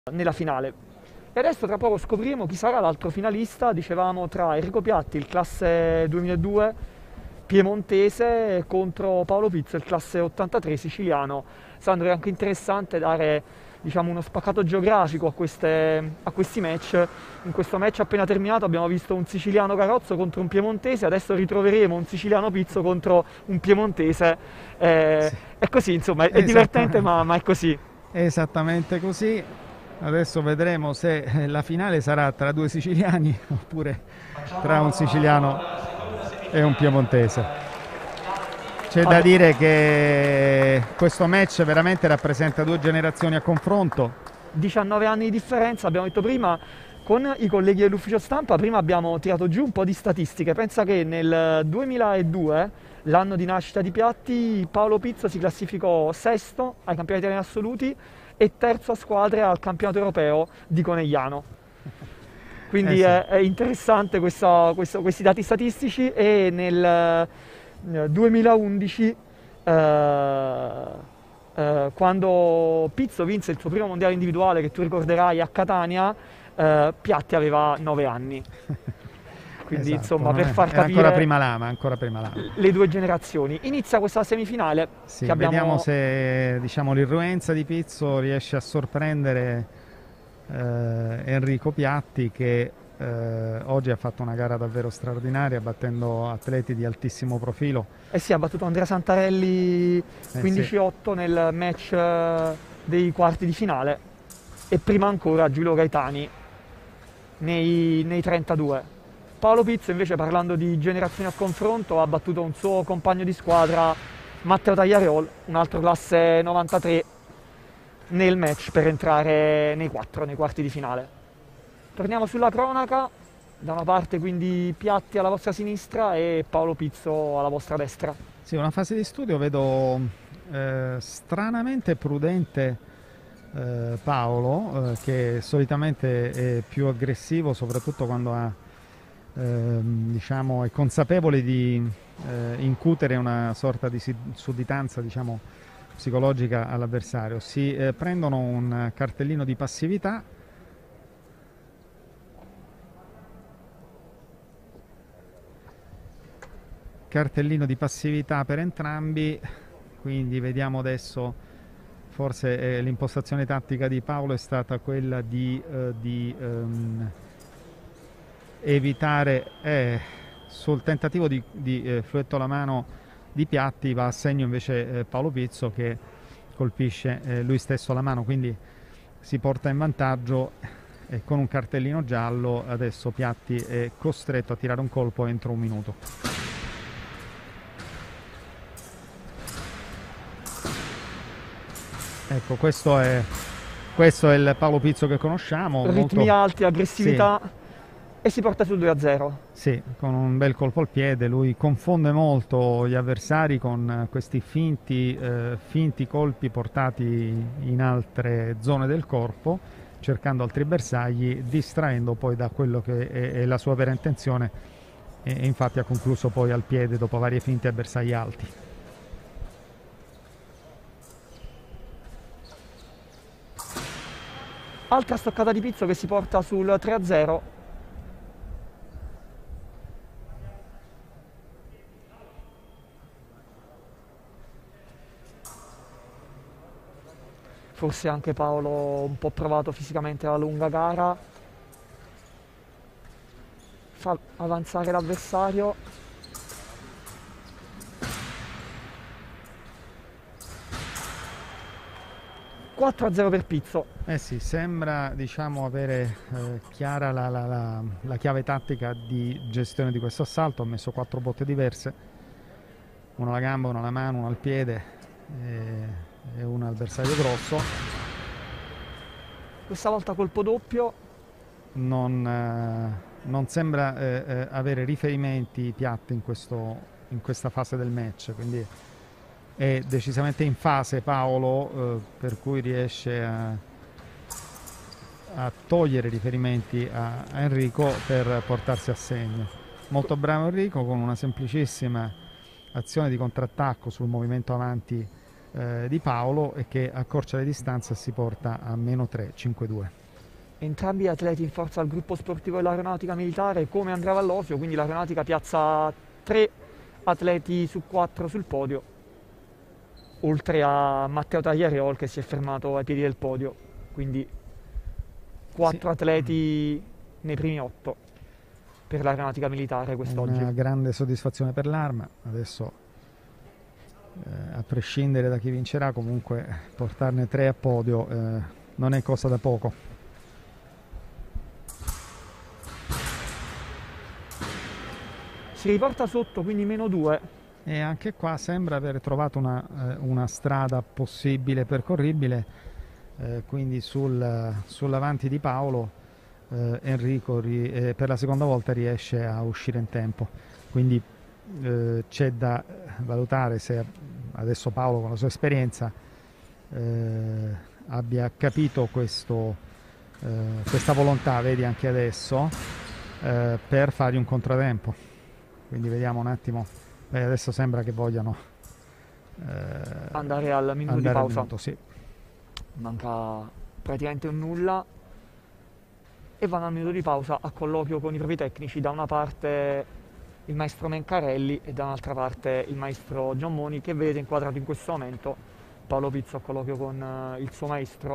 nella finale. E adesso tra poco scopriremo chi sarà l'altro finalista, dicevamo tra Enrico Piatti, il classe 2002 piemontese, contro Paolo Pizzo, il classe 83 siciliano. Sandro, è anche interessante dare, diciamo, uno spaccato geografico a questi match. In questo match appena terminato abbiamo visto un siciliano Carozzo contro un piemontese, adesso ritroveremo un siciliano Pizzo contro un piemontese. Sì, È così, insomma, è divertente, esattamente, ma è così. è esattamente così. Adesso vedremo se la finale sarà tra due siciliani oppure tra un siciliano e un piemontese. C'è da Vabbè, dire che questo match veramente rappresenta due generazioni a confronto. 19 anni di differenza, abbiamo detto prima, con i colleghi dell'ufficio stampa, prima abbiamo tirato giù un po' di statistiche. Pensa che nel 2002, l'anno di nascita di Piatti, Paolo Pizzo si classificò sesto ai campionati italiani assoluti e terzo a squadre al campionato europeo di Conegliano. Eh Quindi sì, è interessante questi dati statistici e nel 2011, quando Pizzo vinse il suo primo mondiale individuale, che tu ricorderai a Catania, Piatti aveva 9 anni. Quindi esatto, insomma, per far era ancora capire prima lama, ancora prima lama. le due generazioni. Inizia questa semifinale che Sì, vediamo abbiamo. se diciamo, l'irruenza di Pizzo riesce a sorprendere Enrico Piatti che oggi ha fatto una gara davvero straordinaria battendo atleti di altissimo profilo. Eh sì, ha battuto Andrea Santarelli Sì, 15-8 nel match dei quarti di finale e prima ancora Giulio Gaetani nei 32. Paolo Pizzo invece, parlando di generazioni a confronto, ha battuto un suo compagno di squadra, Matteo Tagliariol, un altro classe 93, nel match per entrare nei quarti di finale. Torniamo sulla cronaca, da una parte quindi Piatti alla vostra sinistra e Paolo Pizzo alla vostra destra. sì, una fase di studio vedo stranamente prudente Paolo, che solitamente è più aggressivo, soprattutto quando diciamo, è consapevole di incutere una sorta di sudditanza, diciamo, psicologica all'avversario. Si prendono un cartellino di passività. Cartellino di passività per entrambi, quindi vediamo adesso, forse l'impostazione tattica di Paolo è stata quella di evitare, sul tentativo di fluetto alla mano di Piatti va a segno invece Paolo Pizzo che colpisce lui stesso alla mano, quindi si porta in vantaggio e con un cartellino giallo adesso Piatti è costretto a tirare un colpo entro un minuto. Ecco, questo è il Paolo Pizzo che conosciamo, Ritmi molto, alti, sì, aggressività e si porta sul 2-0. sì, con un bel colpo al piede, lui confonde molto gli avversari con questi finti colpi portati in altre zone del corpo, cercando altri bersagli, distraendo poi da quello che è la sua vera intenzione e infatti ha concluso poi al piede dopo varie finte a bersagli alti. Altra stoccata di Pizzo che si porta sul 3-0. Forse anche Paolo un po' provato fisicamente alla lunga gara. Fa avanzare l'avversario. 4-0 per Pizzo. Eh sì, sembra diciamo avere chiara la chiave tattica di gestione di questo assalto. Ha messo 4 botte diverse, una alla gamba, una alla mano, una al piede e una al bersaglio grosso. Questa volta colpo doppio. Non sembra avere riferimenti piatti in questa fase del match, quindi è decisamente in fase Paolo, per cui riesce a togliere riferimenti a Enrico per portarsi a segno. Molto bravo Enrico con una semplicissima azione di contrattacco sul movimento avanti di Paolo e che accorcia le distanze e si porta a -3, 5-2. Entrambi atleti in forza al gruppo sportivo dell'Aeronautica Militare, come Andrea Vallosio, quindi l'Aeronautica piazza 3 atleti su 4 sul podio, oltre a Matteo Tagliariol che si è fermato ai piedi del podio, quindi 4 Sì, atleti nei primi 8 per l'Aeronautica Militare quest'oggi. una grande soddisfazione per l'Arma. Adesso, a prescindere da chi vincerà, comunque portarne 3 a podio non è cosa da poco. Si riporta sotto, quindi -2. E anche qua sembra aver trovato una strada possibile percorribile, quindi sull'avanti di Paolo Enrico per la seconda volta riesce a uscire in tempo, quindi c'è da valutare se adesso Paolo con la sua esperienza abbia capito questa volontà, vedi anche adesso, per fargli un contratempo. Quindi vediamo un attimo. Adesso sembra che vogliano andare al minuto di andare al pausa. minuto, sì. Manca praticamente un nulla e vanno al minuto di pausa a colloquio con i propri tecnici, da una parte il maestro Mencarelli e da un'altra parte il maestro Giammoni, che vedete inquadrato in questo momento. Paolo Pizzo a colloquio con il suo maestro.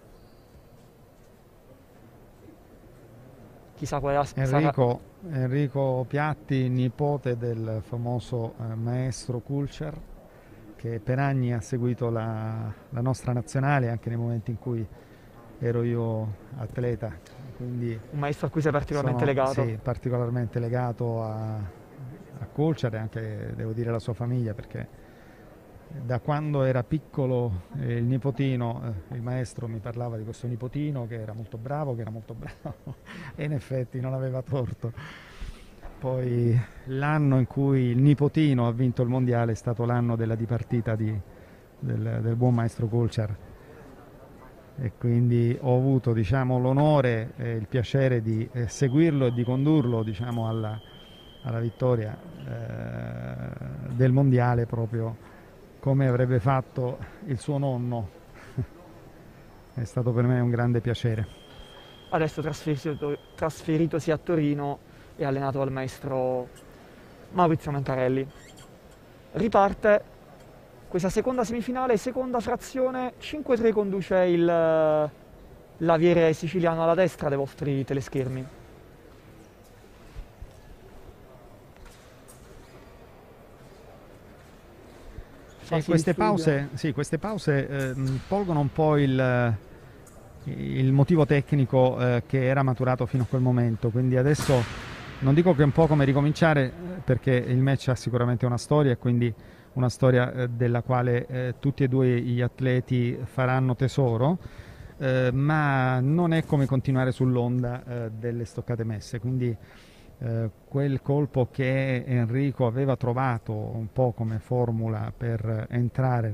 Chissà quale sarà. Enrico Piatti, nipote del famoso maestro Kulcher, che per anni ha seguito la nostra nazionale anche nei momenti in cui ero io atleta. Quindi Un maestro a cui sei particolarmente legato. Sì, particolarmente legato a Kulcher e anche, devo dire, alla sua famiglia, perché da quando era piccolo il nipotino, il maestro mi parlava di questo nipotino che era molto bravo e in effetti non aveva torto. Poi l'anno in cui il nipotino ha vinto il mondiale è stato l'anno della dipartita del buon maestro Kulcher, e quindi ho avuto, diciamo, l'onore e il piacere di seguirlo e di condurlo, diciamo, alla vittoria del mondiale, proprio come avrebbe fatto il suo nonno. È stato per me un grande piacere. Adesso trasferitosi a Torino e allenato dal maestro Maurizio Mencarelli. Riparte questa seconda semifinale, seconda frazione, 5-3 conduce l'aviere siciliano alla destra dei vostri teleschermi. E queste pause tolgono un po' il motivo tecnico che era maturato fino a quel momento, quindi adesso non dico che è un po' come ricominciare, perché il match ha sicuramente una storia, e quindi una storia della quale tutti e due gli atleti faranno tesoro, ma non è come continuare sull'onda delle stoccate messe, quindi quel colpo che Enrico aveva trovato un po' come formula per entrare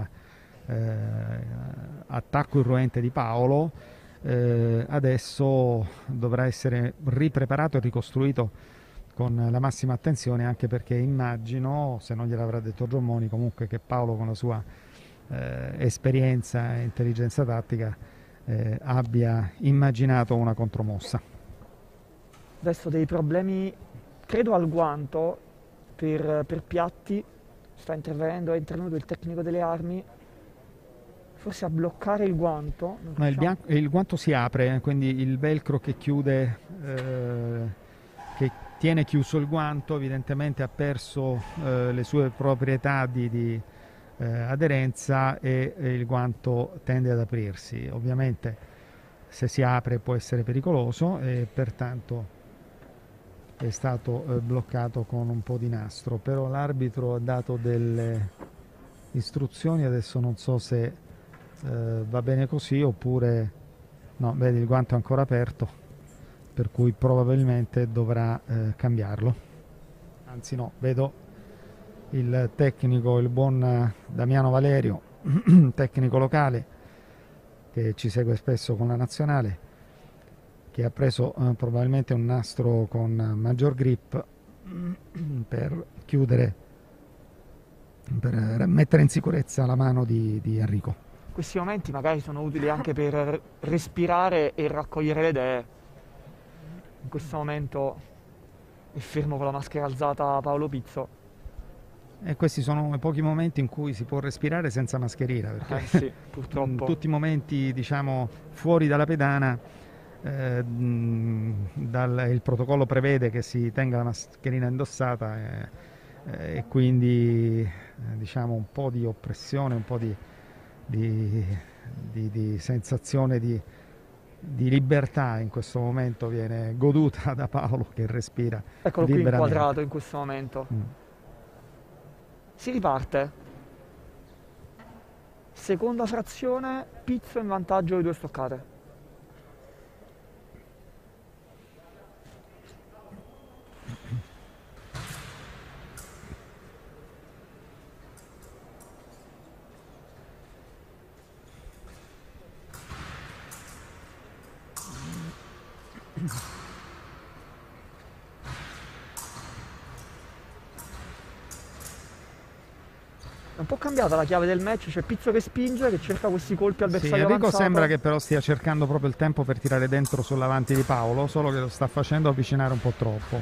nell'attacco irruente di Paolo, adesso dovrà essere ripreparato e ricostruito con la massima attenzione, anche perché immagino, se non gliel'avrà detto Giammoni, comunque, che Paolo con la sua esperienza e intelligenza tattica abbia immaginato una contromossa. Adesso dei problemi, credo, al guanto per Piatti. Sta intervenendo, è intervenuto il tecnico delle armi, forse a bloccare il guanto. No, il guanto si apre, quindi il velcro che chiude, che tiene chiuso il guanto, evidentemente ha perso le sue proprietà di aderenza, e il guanto tende ad aprirsi. Ovviamente se si apre può essere pericoloso, e pertanto è stato bloccato con un po' di nastro, però l'arbitro ha dato delle istruzioni, adesso non so se va bene così oppure no. Vedi, il guanto è ancora aperto, per cui probabilmente dovrà cambiarlo, anzi no, vedo il tecnico, il buon Damiano Valerio tecnico locale che ci segue spesso con la nazionale, che ha preso probabilmente un nastro con maggior grip per chiudere per mettere in sicurezza la mano di Enrico. Questi momenti magari sono utili anche per respirare e raccogliere le idee. In questo momento è fermo con la maschera alzata Paolo Pizzo. E questi sono i pochi momenti in cui si può respirare senza mascherina, perché Sì, in purtroppo. tutti i momenti, diciamo, fuori dalla pedana, il protocollo prevede che si tenga la mascherina indossata e quindi diciamo un po' di oppressione, un po' di sensazione di libertà in questo momento viene goduta da Paolo, che respira Eccolo qui liberamente. inquadrato in questo momento. Mm. Si riparte. Seconda frazione, Pizzo in vantaggio di 2 stoccate. È un po' cambiata la chiave del match, c'è Pizzo che spinge, che cerca questi colpi al Sì, bersaglio Enrico avanzato. sembra che però stia cercando proprio il tempo per tirare dentro sull'avanti di Paolo, solo che lo sta facendo avvicinare un po' troppo.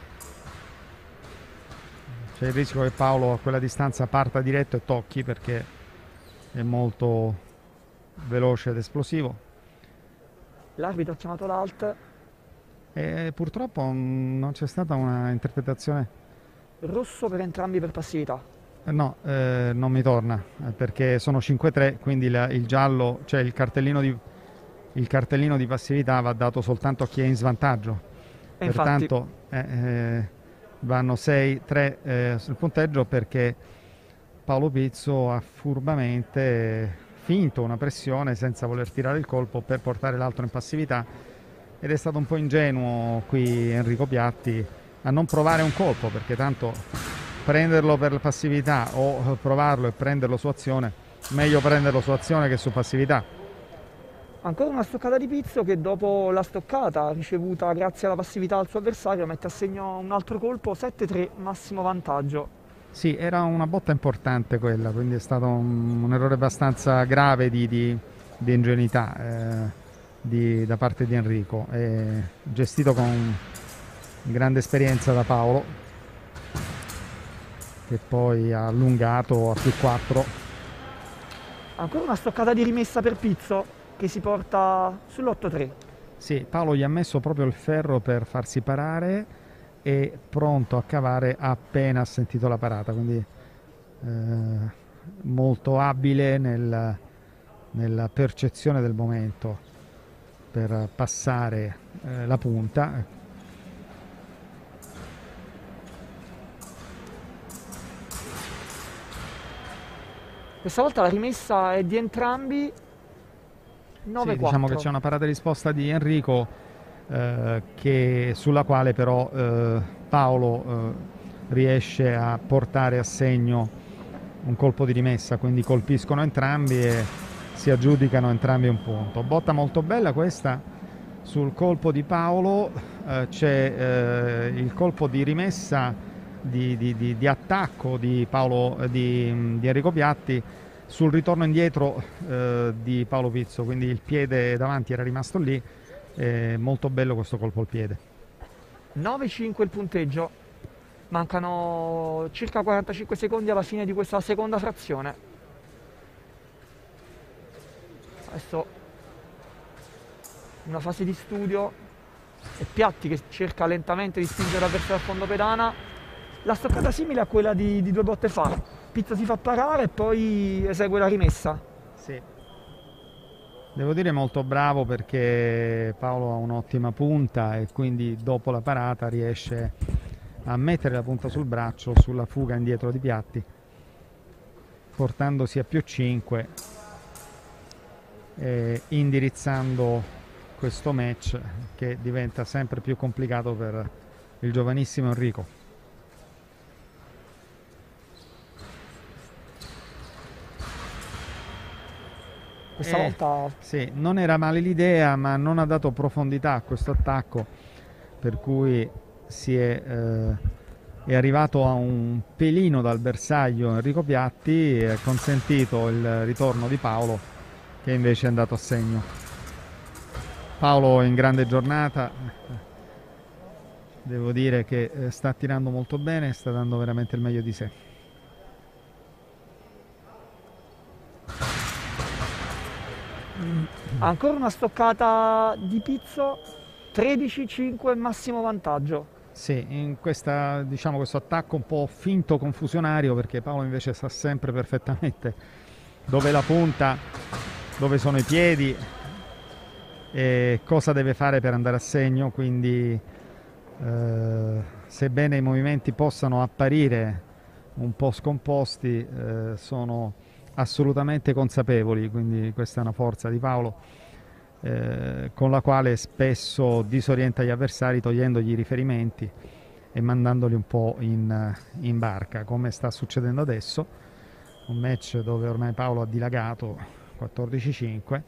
C'è il rischio che Paolo a quella distanza parta diretto e tocchi, perché è molto veloce ed esplosivo. L'arbitro ha chiamato l'alt, E purtroppo non c'è stata una interpretazione. rosso per entrambi per passività. No, non mi torna, perché sono 5-3, quindi il giallo, cioè il cartellino di passività va dato soltanto a chi è in svantaggio. E infatti, Pertanto vanno 6-3 sul punteggio, perché Paolo Pizzo ha furbamente finto una pressione senza voler tirare il colpo per portare l'altro in passività, ed è stato un po' ingenuo qui Enrico Piatti a non provare un colpo, perché tanto prenderlo per passività o provarlo e prenderlo su azione, meglio prenderlo su azione che su passività. ancora una stoccata di Pizzo che dopo la stoccata ricevuta grazie alla passività del suo avversario mette a segno un altro colpo, 7-3, massimo vantaggio. Sì, era una botta importante quella, quindi è stato un errore abbastanza grave di ingenuità da parte di Enrico, gestito con grande esperienza da Paolo, che poi ha allungato a +4. Ancora una stoccata di rimessa per Pizzo che si porta sull'8-3. Sì, Paolo gli ha messo proprio il ferro per farsi parare, e pronto a cavare appena ha sentito la parata, quindi molto abile nella percezione del momento per passare la punta. Questa volta la rimessa è di entrambi, 9-4. Sì, diciamo che c'è una parata risposta di Enrico, sulla quale però Paolo riesce a portare a segno un colpo di rimessa, quindi colpiscono entrambi e si aggiudicano entrambi un punto. Botta molto bella questa sul colpo di Paolo. C'è il colpo di rimessa di attacco di Enrico Piatti sul ritorno indietro di Paolo Pizzo, quindi il piede davanti era rimasto lì. Molto bello questo colpo al piede. 9-5 il punteggio, mancano circa 45 secondi alla fine di questa seconda frazione. Adesso una fase di studio e Piatti che cerca lentamente di spingere l'avversario al fondo pedana. La stoccata simile a quella di 2 botte fa. Pizzo si fa parare e poi esegue la rimessa. Sì. Devo dire molto bravo, perché Paolo ha un'ottima punta e quindi dopo la parata riesce a mettere la punta sul braccio sulla fuga indietro di Piatti, portandosi a +5 e indirizzando questo match, che diventa sempre più complicato per il giovanissimo Enrico. Questa volta Sì, non era male l'idea, ma non ha dato profondità a questo attacco, per cui si è è arrivato a un pelino dal bersaglio Enrico Piatti e ha consentito il ritorno di Paolo, che invece è andato a segno. Paolo in grande giornata, devo dire che sta tirando molto bene, sta dando veramente il meglio di sé. Ancora una stoccata di Pizzo, 13-5 massimo vantaggio. Sì, in questa, diciamo, questo attacco un po' finto confusionario, perché Paolo invece sa sempre perfettamente dove è la punta, dove sono i piedi e cosa deve fare per andare a segno, quindi sebbene i movimenti possano apparire un po' scomposti, sono assolutamente consapevoli, quindi questa è una forza di Paolo, con la quale spesso disorienta gli avversari togliendogli i riferimenti e mandandoli un po' in barca, come sta succedendo adesso. Un match dove ormai Paolo ha dilagato 14-5.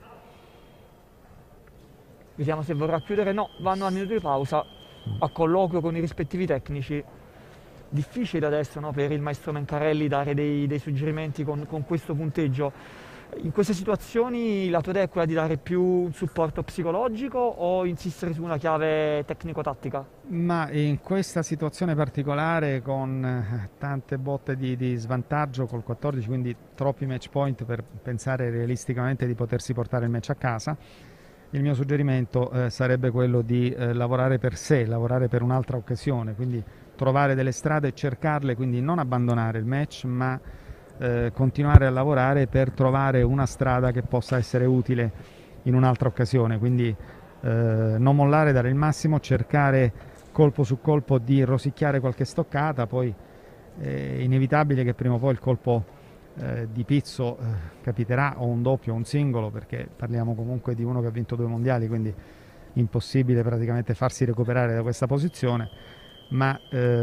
Vediamo se vorrà chiudere. No, vanno al minuto di pausa a colloquio con i rispettivi tecnici. Difficile adesso, no, per il maestro Mencarelli dare dei suggerimenti con questo punteggio. In queste situazioni la tua idea è quella di dare più un supporto psicologico o insistere su una chiave tecnico-tattica? Ma in questa situazione particolare, con tante botte di svantaggio col 14, quindi troppi match point per pensare realisticamente di potersi portare il match a casa, il mio suggerimento sarebbe quello di lavorare per sé, lavorare per un'altra occasione, quindi trovare delle strade e cercarle, quindi non abbandonare il match, ma continuare a lavorare per trovare una strada che possa essere utile in un'altra occasione, quindi non mollare, dare il massimo, cercare colpo su colpo di rosicchiare qualche stoccata, poi è inevitabile che prima o poi il colpo di Pizzo capiterà, o un doppio o un singolo, perché parliamo comunque di uno che ha vinto 2 mondiali, quindi impossibile praticamente farsi recuperare da questa posizione, ma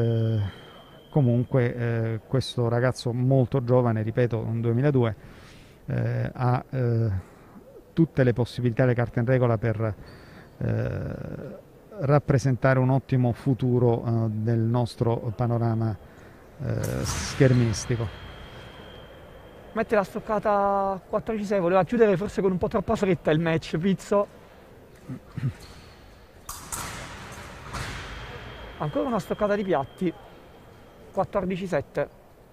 comunque questo ragazzo molto giovane, ripeto, un 2002, ha tutte le possibilità, le carte in regola per rappresentare un ottimo futuro del nostro panorama schermistico. Mette la stoccata 14-6, voleva chiudere forse con un po' troppa fretta il match Pizzo. Ancora una stoccata di Piatti, 14-7.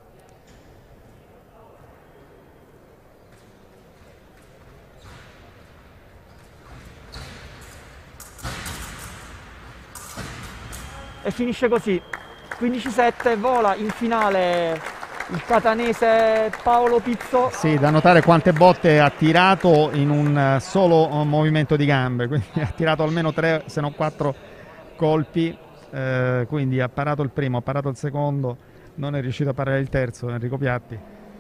E finisce così, 15-7, vola in finale il catanese Paolo Pizzo. Sì, da notare quante botte ha tirato in un solo movimento di gambe, quindi ha tirato almeno 3 se non 4 colpi, quindi ha parato il primo, ha parato il secondo, non è riuscito a parare il terzo, Enrico Piatti,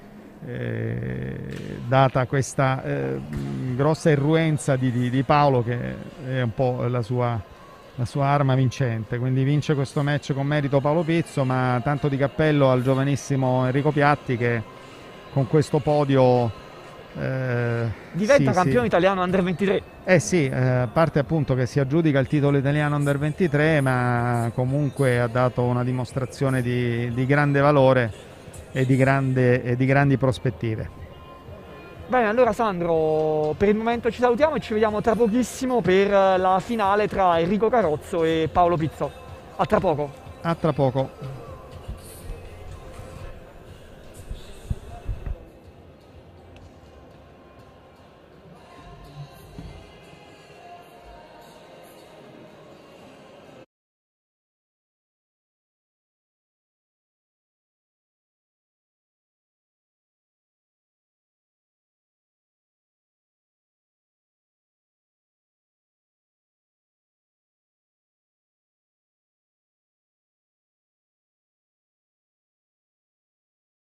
data questa grossa irruenza di Paolo, che è un po' la sua arma vincente, quindi vince questo match con merito Paolo Pizzo, ma tanto di cappello al giovanissimo Enrico Piatti, che con questo podio diventa campione italiano Under 23. Sì, a parte appunto che si aggiudica il titolo italiano Under 23, ma comunque ha dato una dimostrazione di grande valore e di grandi prospettive. Bene, allora Sandro, per il momento ci salutiamo e ci vediamo tra pochissimo per la finale tra Enrico Carozzo e Paolo Pizzo. A tra poco. A tra poco.